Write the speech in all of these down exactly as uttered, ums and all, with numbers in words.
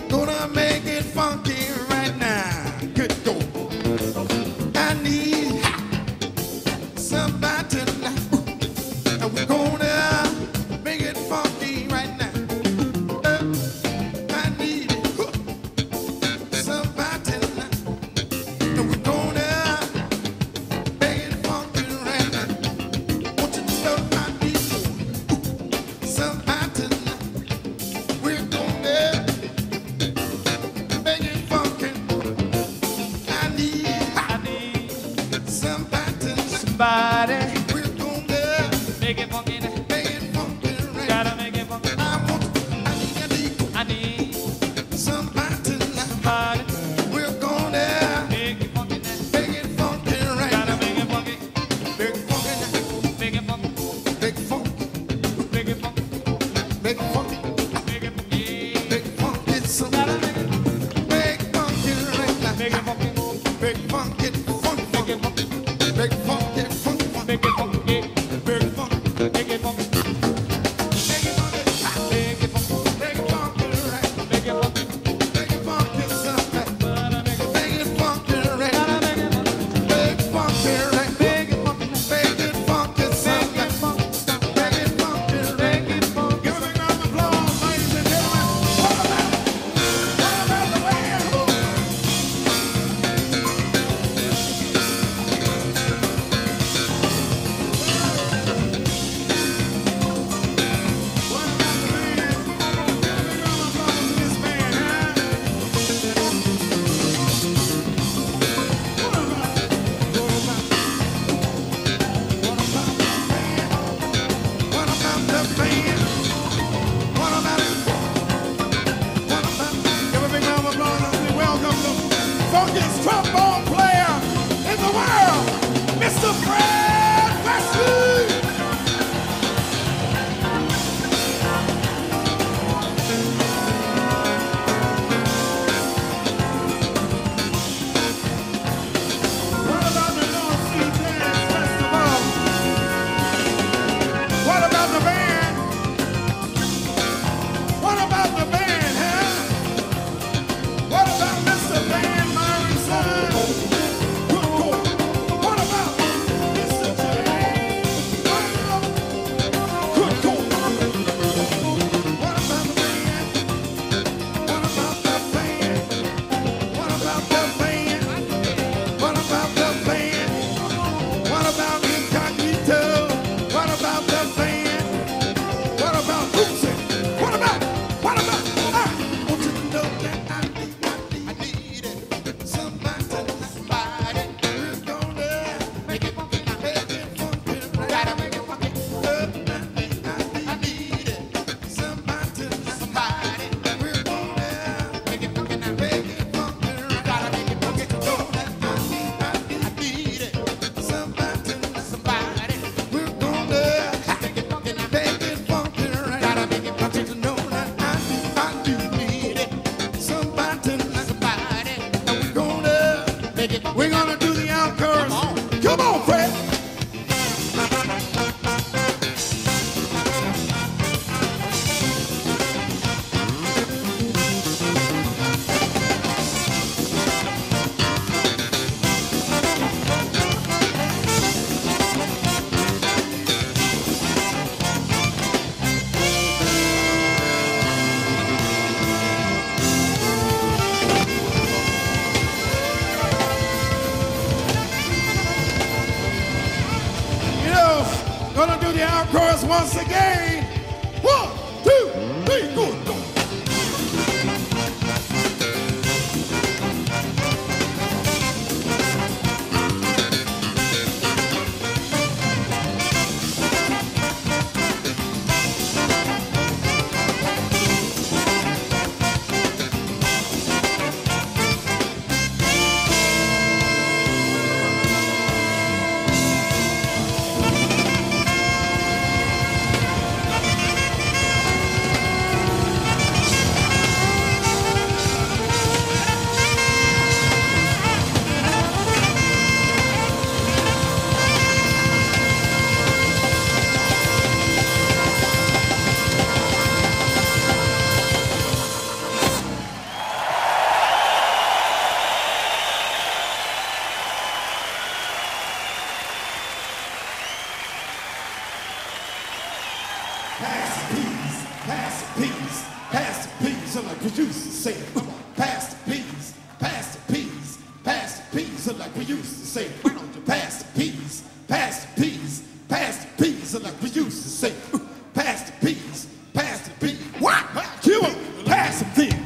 Gonna make it funky right now. Good go. I need somebody tonight. And we're gonna make it funky right now. Uh, I need uh, somebody tonight. And we're gonna make it funky right now. Want you to know I need somebody tonight. We're gonna make it funky. I need, I need somebody tonight. Somebody We're gonna make it funky. make it funky right now. Gotta make it funky. I want, I need, I need I need somebody tonight. somebody We're gonna make it funky. make it funky right Gotta now. make it funky. Make it funky now. Make it funky. Make it funky. Make it funky. Make it funky. Make it funky. Make it funky. So Gotta make it make it funky right now. make it funky. Make it funky. Funky. Make it funky. Make it funky. Funky. Funky. Make it funky. Make it funky. Make it funky. Make it funky. Make it funky. Make it funky right. Make it funky. Make it funky something. Gotta make it Make it funky right. Gotta make it funky. Make it funky right. Make it funky. Make it funky something. Make it funky right. Make it funky. Give a big round of applause, ladies and gentlemen. What about, what about the band? What about the band? What about it? What about? Give a big round of applause as we welcome the funkiest trombone player in the world, Mister Fred Wesley. What about the North Sea Jazz Festival? What about the band? What about the band, huh? What about Mister Van Morrison? Good God. What about Mister James Brown? Good God. What about the band? What about the band? What about the band? What about the band? What about Incognito? What about the band? What about Lucy? What about? What about? I want you to know that I need, I need, I need it. Somebody, somebody, we're gonna make it funky, make it funky, right? Gotta make it funky. I need, I need, I need it. Somebody, somebody, we're gonna make it funky now, make it funky, right? Gotta make it funky. Know that I need, I need, I need it. Somebody, somebody, we're gonna make it funky now, make it funky, right? Gotta make it funky. To know that I need, I do need it. Somebody, somebody, and we're gonna make it. We're gonna do the encore. Come on, come on, Fred. You know, gonna do the encore once again. One, two, three, go, go. like we used to say. Come on, pass the peas, pass the peas, pass the peas, like we used to say. Why don't you pass the peas, pass the peas, pass the peas, like we used to say. Pass the peas, pass the peas. What? Cue up, pass them then.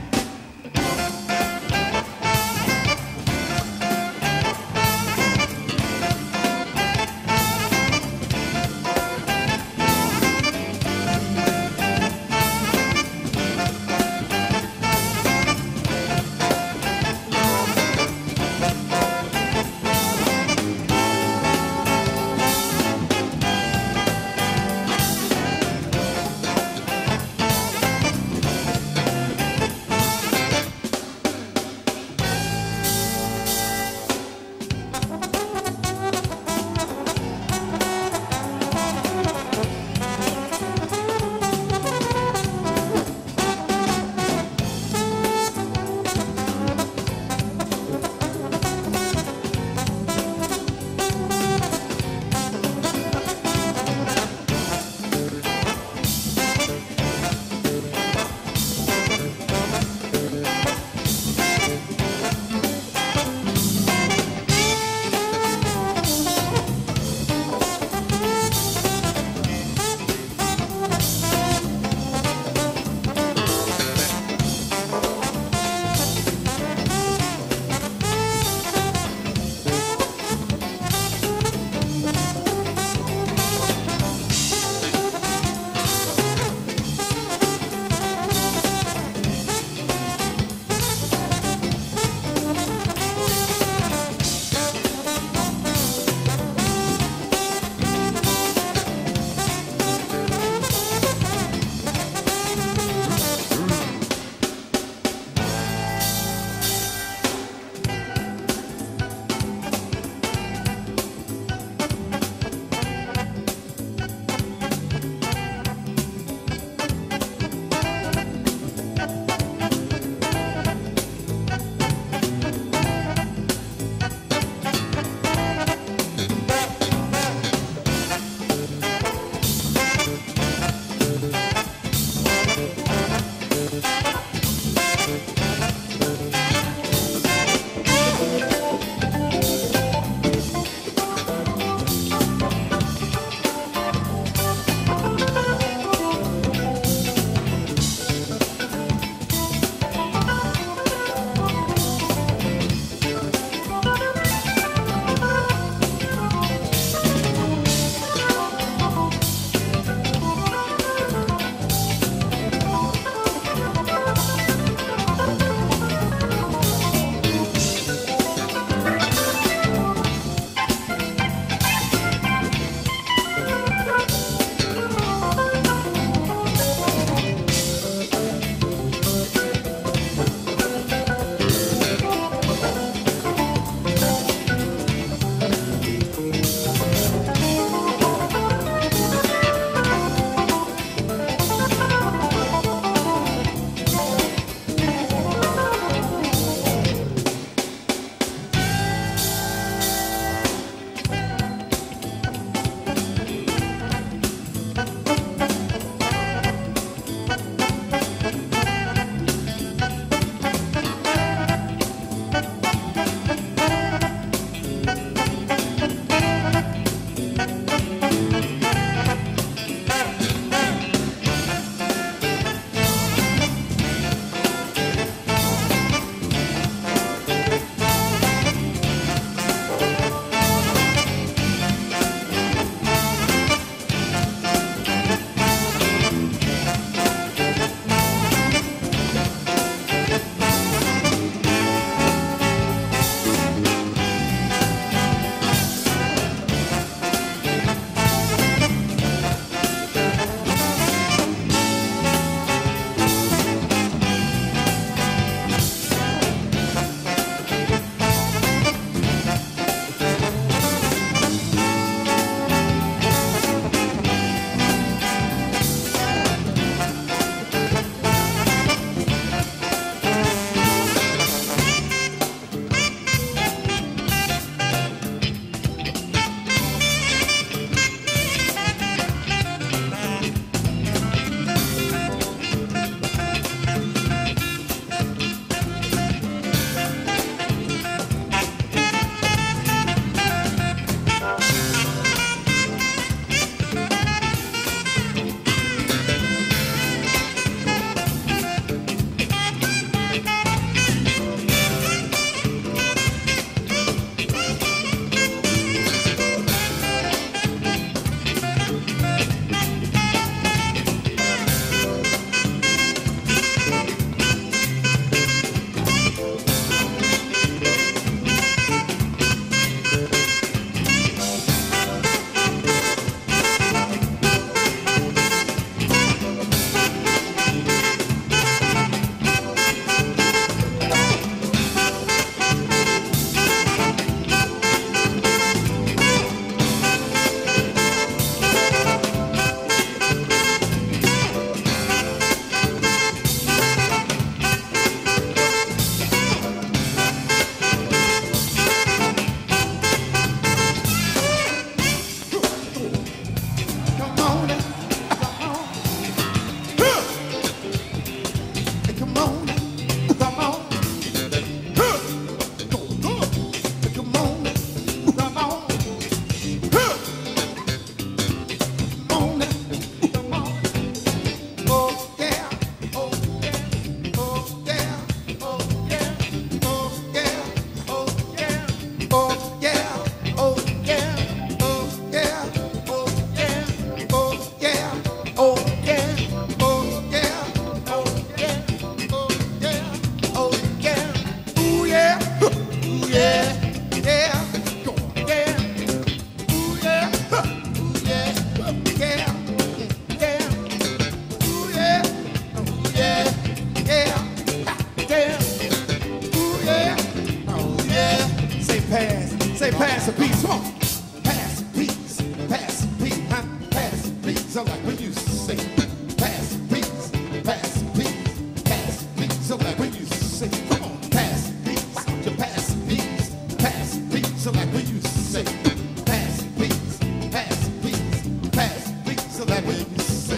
Come on, come on. Huh. Go, go. Come on, come on. Huh. Come on, come on. Oh yeah, oh yeah, oh yeah, oh yeah, oh yeah, oh yeah, oh yeah, oh yeah, oh yeah, oh yeah, oh yeah, oh yeah, oh yeah, oh yeah, oh yeah, oh yeah, ooh yeah, ooh yeah, yeah, go yeah, ooh yeah, ooh yeah, yeah, yeah, ooh yeah, ooh yeah, yeah, yeah, ooh yeah, oh yeah. Say pass, say pass the peace, come on. Pass the peace, pass the peace, huh? Pass the peace. I like when you say pass the peace, pass the peace, pass the peace. I like when you say, come on, pass the peace, to pass the peace, pass the peace. I like when you say pass the peace, pass the peace, pass the peace. I like when you say.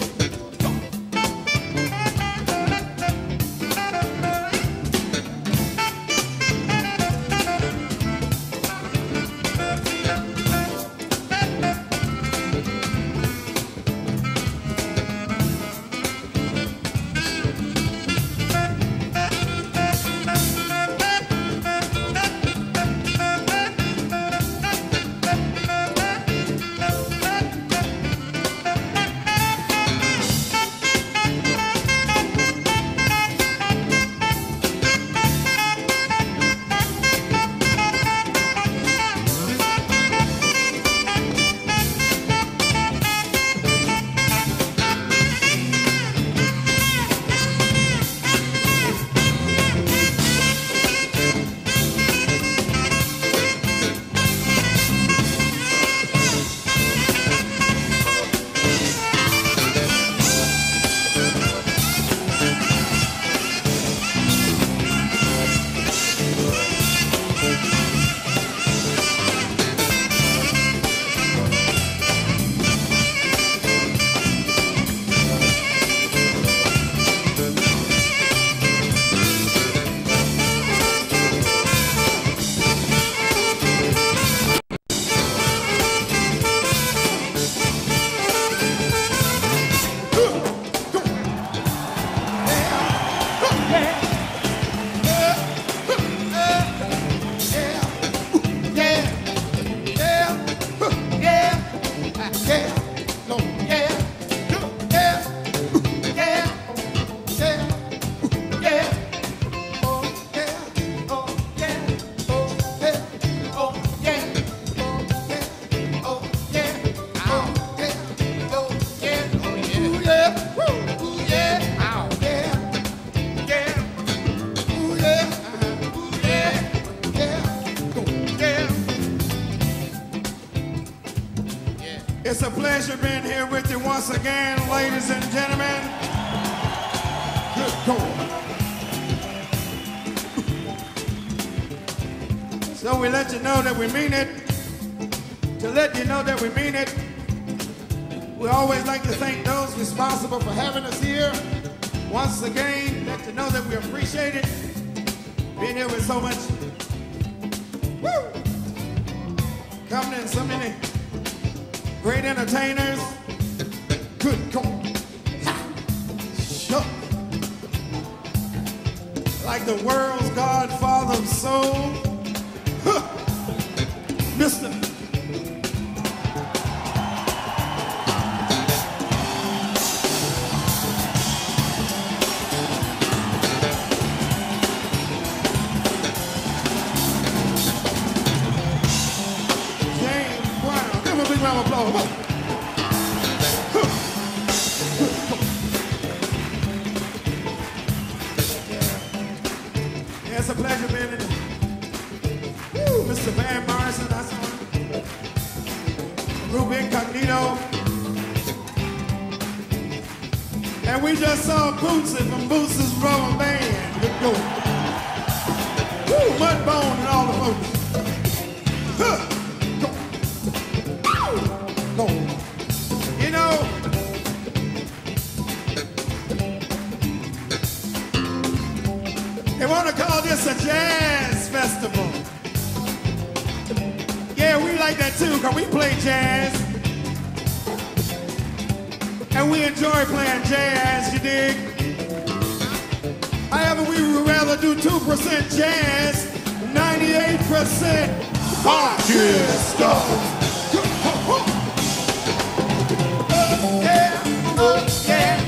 It's a pleasure being here with you once again, ladies and gentlemen. Good going. So we let you know that we mean it. To let you know that we mean it, we always like to thank those responsible for having us here. Once again, let you know that we appreciate it. Being here with so much, woo, coming in so many great entertainers. Good going. Sure. Like the world's godfather of soul, huh. Mister round of applause. Yeah, it's a pleasure being in. Woo, Mister Van Morrison, that's on. Ruben Incognito. And we just saw Bootsy from Bootsy's Rubber Band. Good go. Woo, Mudbone and all the folks. Huh. Go. You know, They want to call this a jazz festival. Yeah, we like that too, because we play jazz. And we enjoy playing jazz, you dig? However, we would rather do two percent jazz, ninety-eight percent hot jazz stuff. Yeah, oh yeah.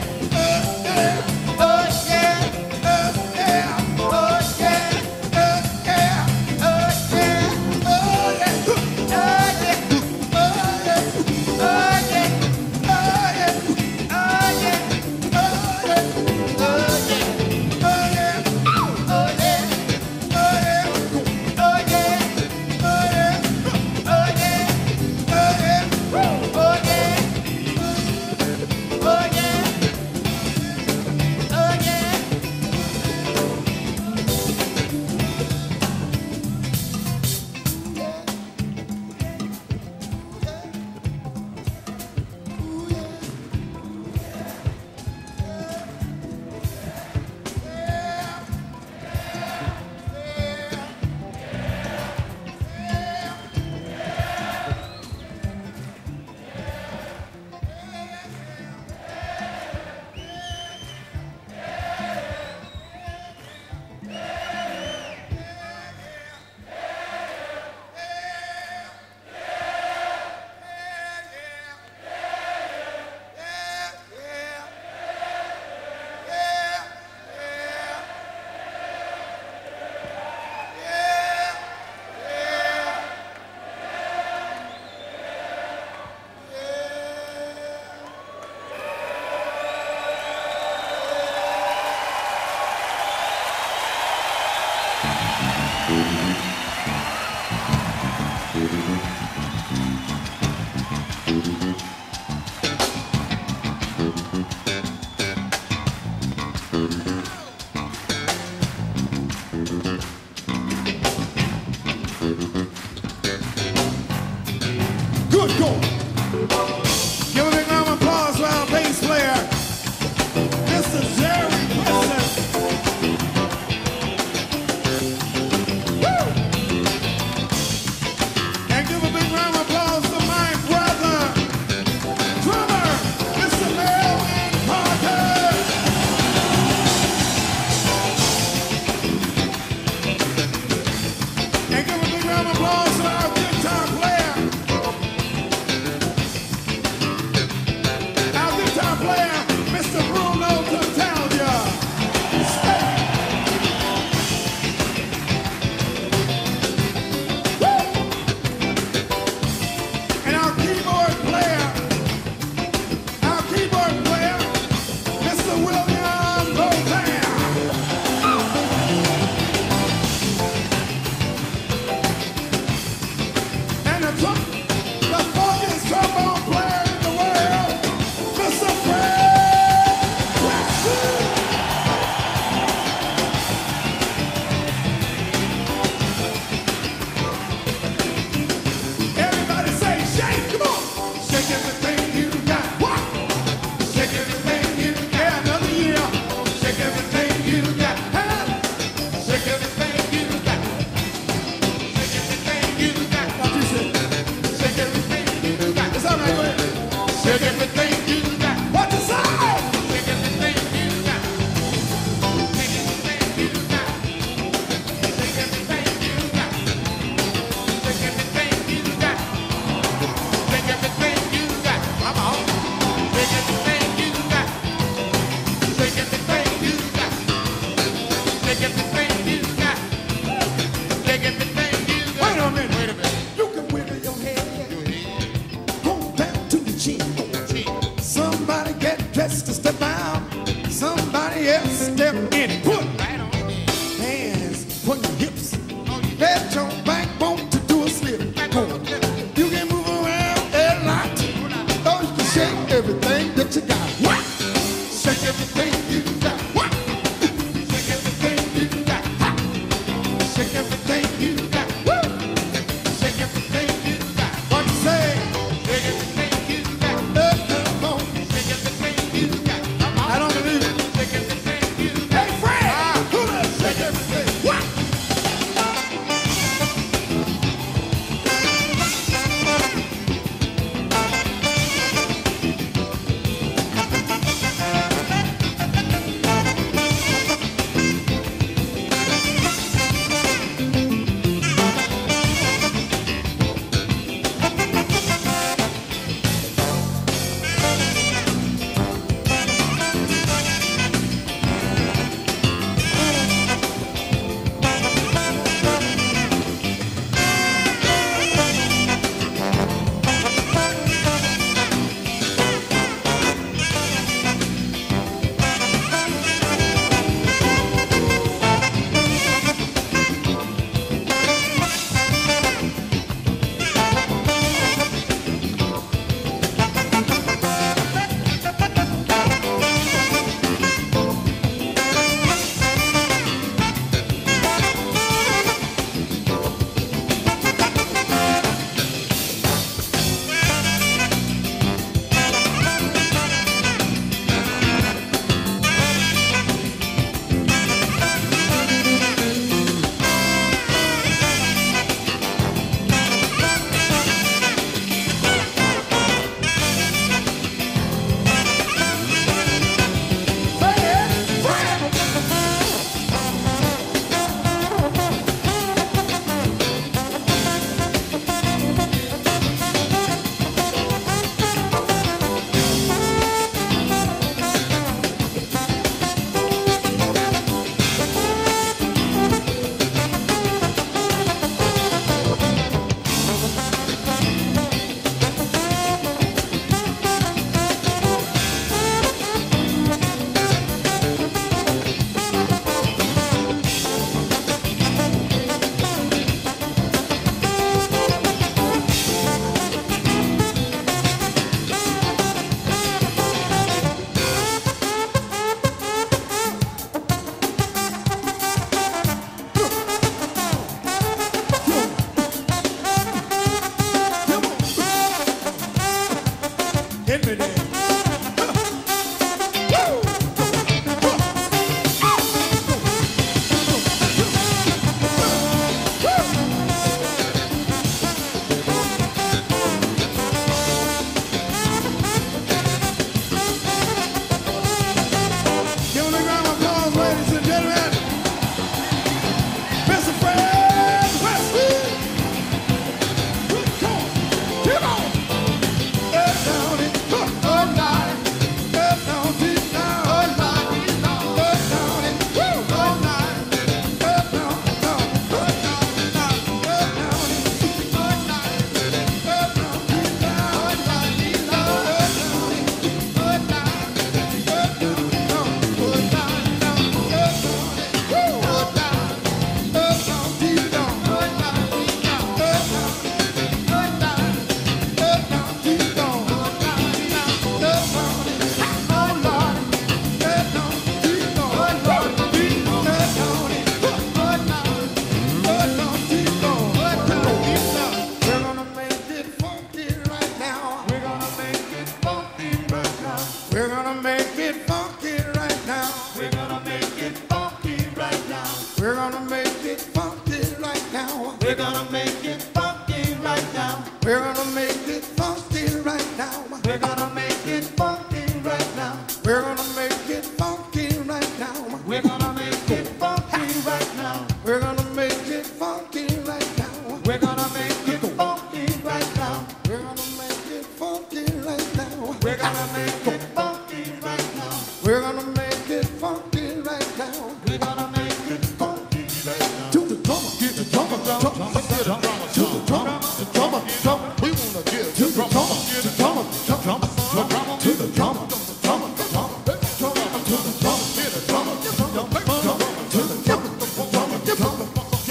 gonna make it funky right now. We're gonna make it funky right now. We're gonna make it funky right now. We're gonna make it funky right now. We're gonna make it funky right now. We're gonna make it funky right now. We're gonna make it funky right now. We're gonna make it funky right now. We're gonna make it funky right now. We're gonna make it funky right now. We're gonna make it funky right now. We're gonna make it funky right now. To the drummer, get the drummer, drummer, to the drummer, the drummer, drummer. We wanna get to the drummer, the drummer, drummer, drummer, to the drummer, the drummer, the drummer, to the drummer, get the drummer, the drummer, to the drummer, the drummer, the drummer,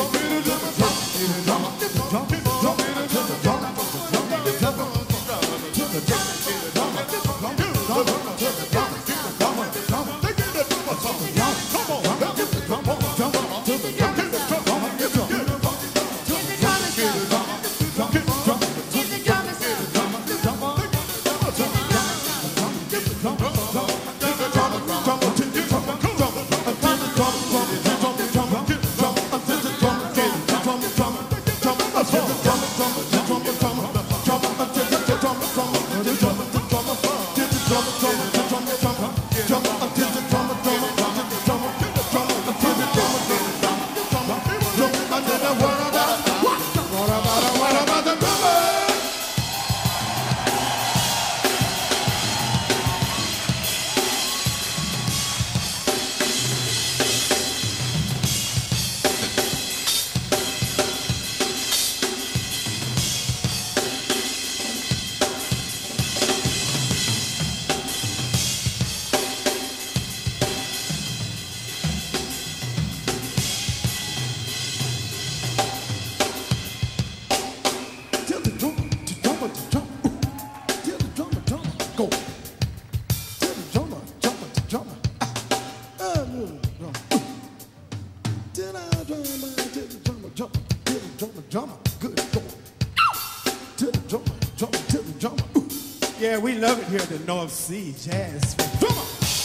Yeah, we love it here at the North Sea Jazz. Drummer!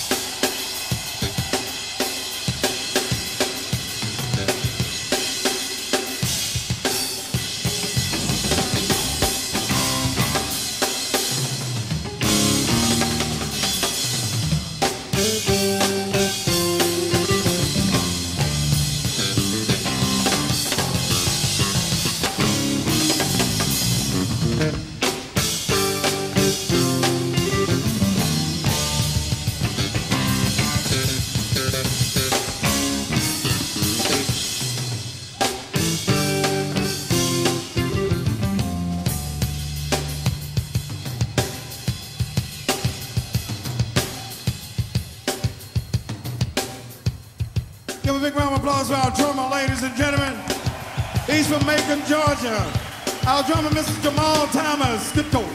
Give a big round of applause for our drummer, ladies and gentlemen. He's from Macon, Georgia. Our drummer, Mister Jamal Thomas. Good talk.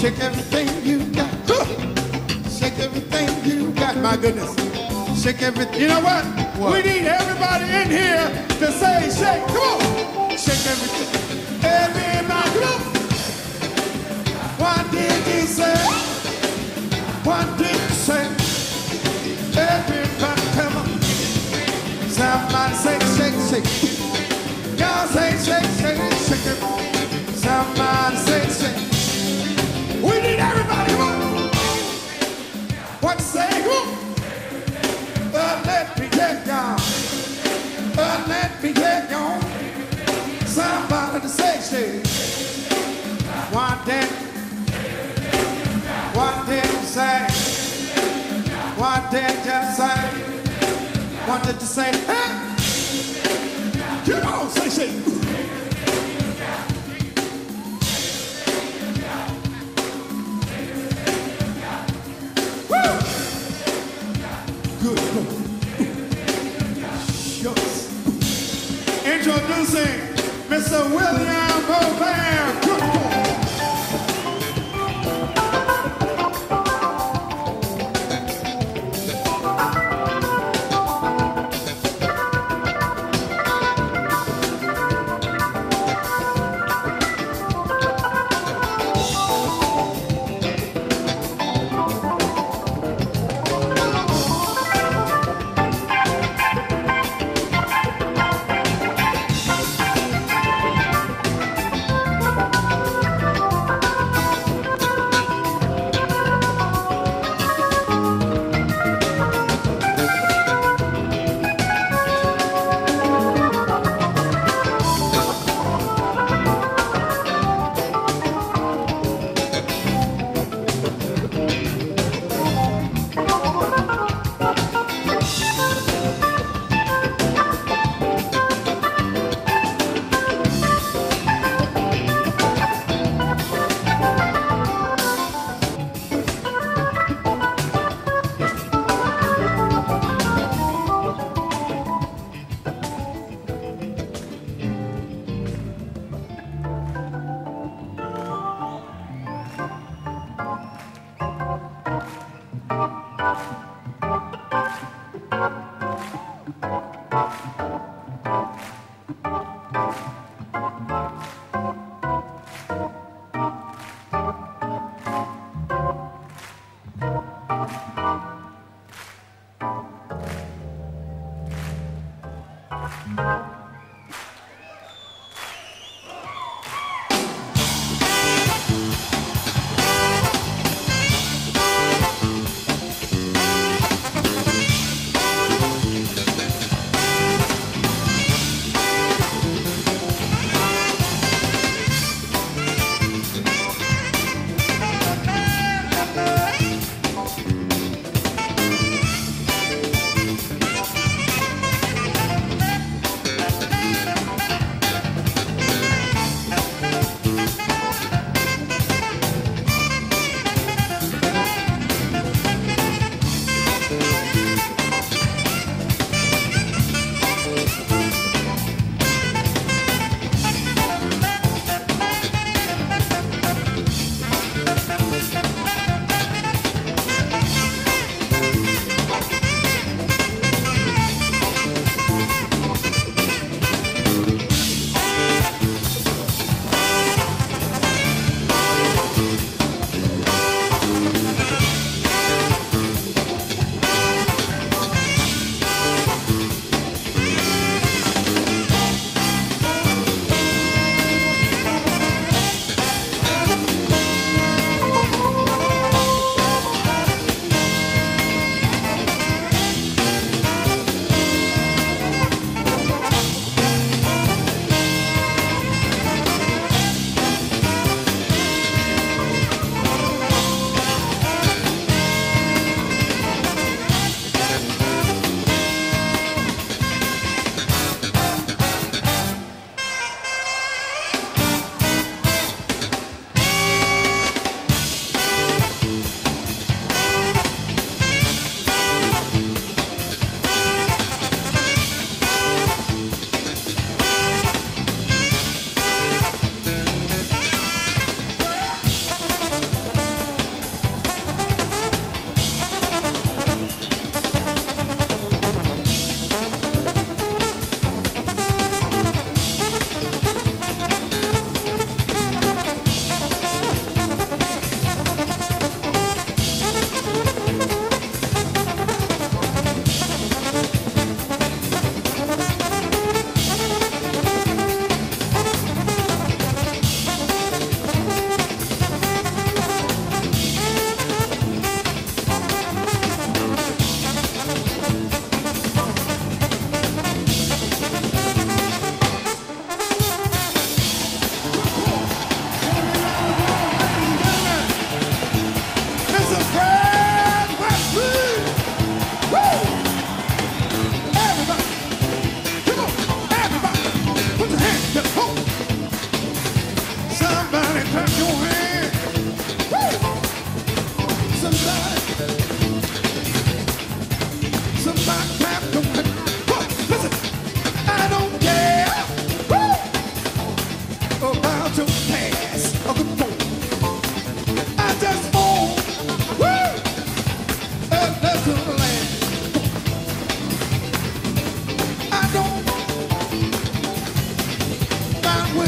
Shake everything you got. Shake everything you got. My goodness. Shake everything. You know what? What? We need everybody in here to say shake. Come on. Shake everything. Everybody, come on. What did you say? What did you say? Everybody, come on. Somebody say shake, shake. Y'all say shake, shake, shake it. Somebody say shake. We need everybody, come on. What say? Come on. Uh, let me get y'all. Uh, let me get y'all. Somebody to say shake. One day. One day to say. One day just say. Wanted to say, hey. Come on, say shake. Introducing Mister William Gobert. Good boy.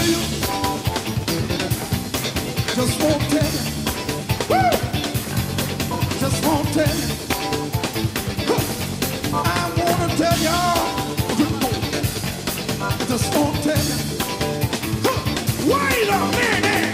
tell you, just won't tell you, woo! Just won't tell you. Huh. I wanna tell y'all, just won't tell you. Huh. Wait a minute.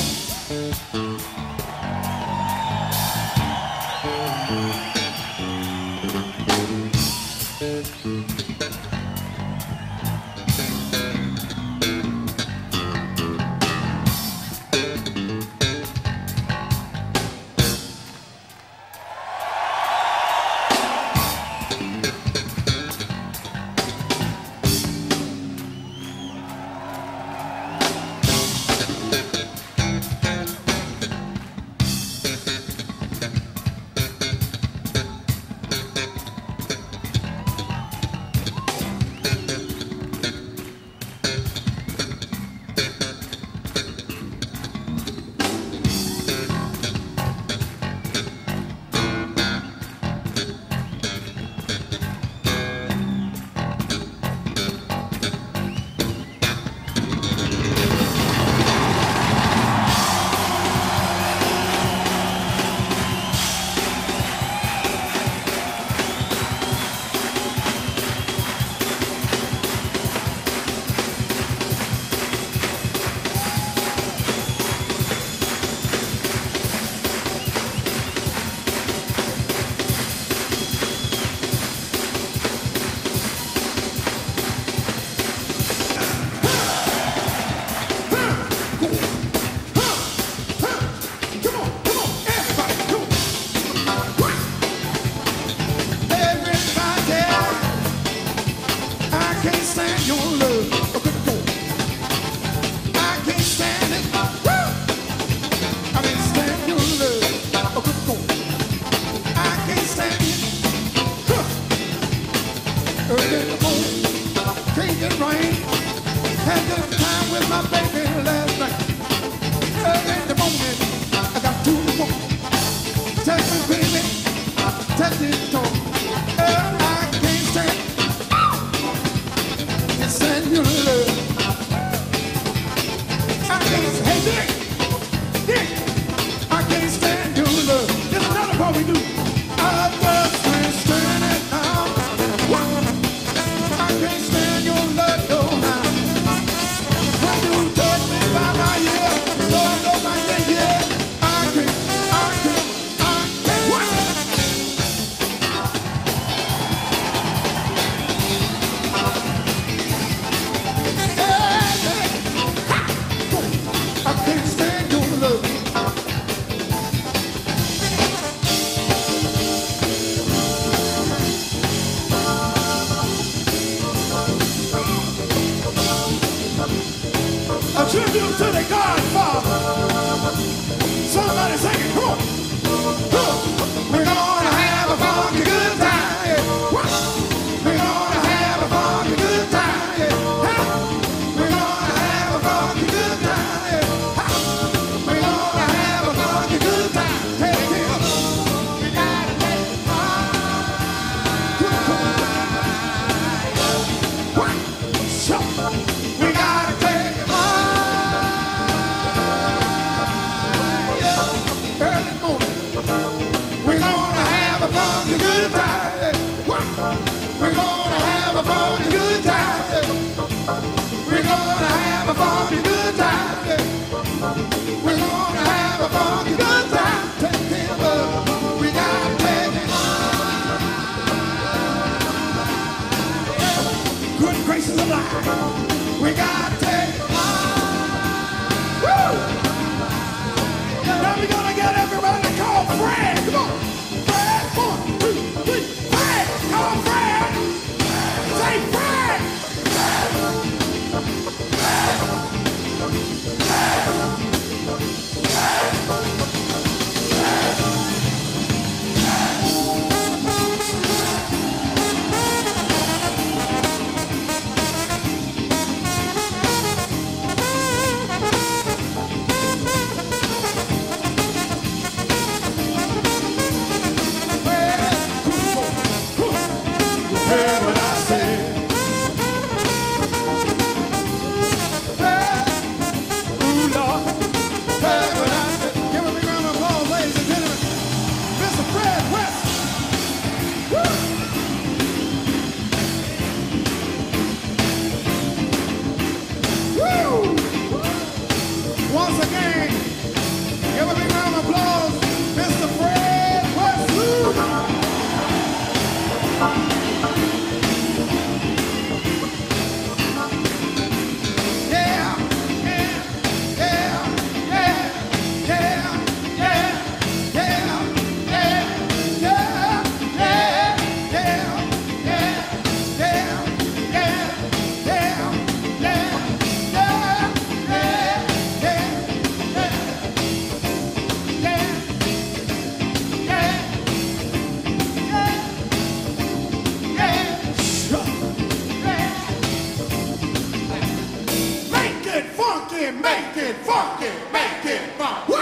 Tribute to the Godfather. Somebody sing it, come on. We're gonna have a funky good time. Yeah. We're gonna have a funky good time. Yeah. We're gonna have a funky good time. Yeah. We're gonna have a funky good time. Hey, hey. We gotta take it high. So, we gotta take it high. We gotta take it high. Woo! Now we're gonna get everybody to call Fred. Come on. Fred, one, two, three. Fred! Call Fred! Say Fred! What I say? funky, make it funky, make it funky.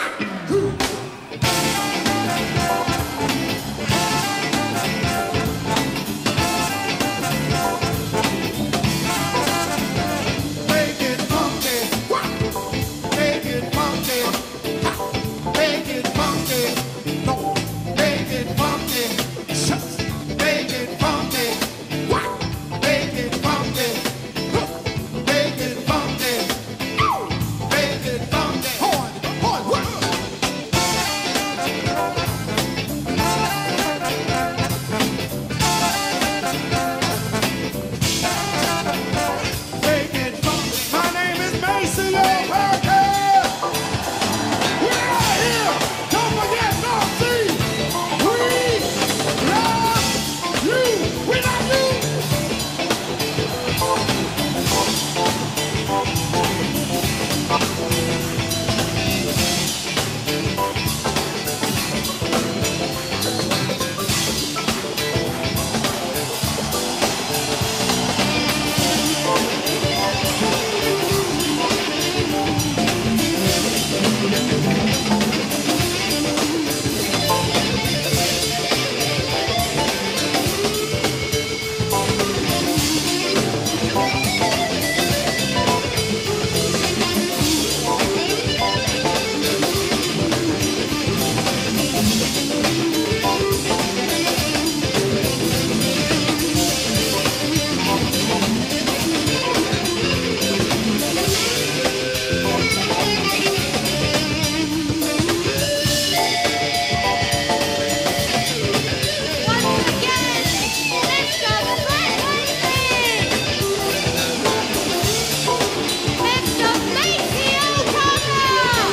Make it funky, make it funky, make it funky, no, make it funky, shucks, make it funky, make it funky, make it funky, make it funky, horn, horn, what? Make it funky. My name is Maceo. We're out here. Don't forget North Sea. We love you. We love you. Once again, Mister Frederick, Mister Maceo Cover.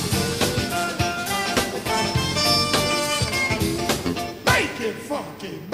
Make it funky.